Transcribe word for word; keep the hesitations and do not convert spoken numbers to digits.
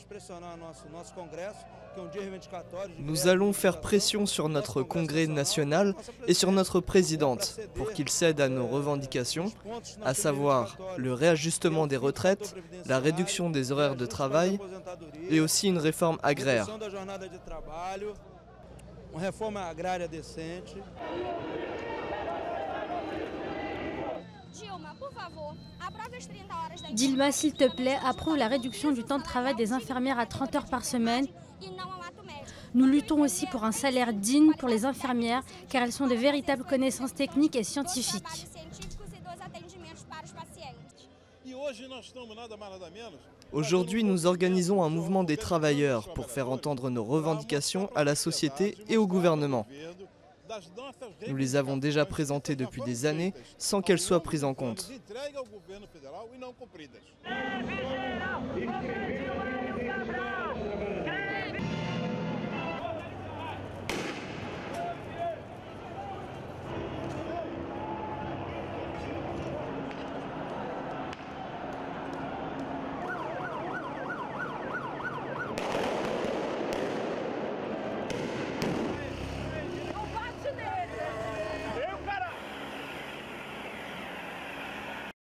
Nous allons faire pression sur notre Congrès national et sur notre présidente pour qu'il cède à nos revendications, à savoir le réajustement des retraites, la réduction des horaires de travail et aussi une réforme agraire. Dilma, s'il te plaît, approuve la réduction du temps de travail des infirmières à trente heures par semaine. Nous luttons aussi pour un salaire digne pour les infirmières, car elles sont de véritables connaissances techniques et scientifiques. Aujourd'hui, nous organisons un mouvement des travailleurs pour faire entendre nos revendications à la société et au gouvernement. Nous les avons déjà présentées depuis des années sans qu'elles soient prises en compte.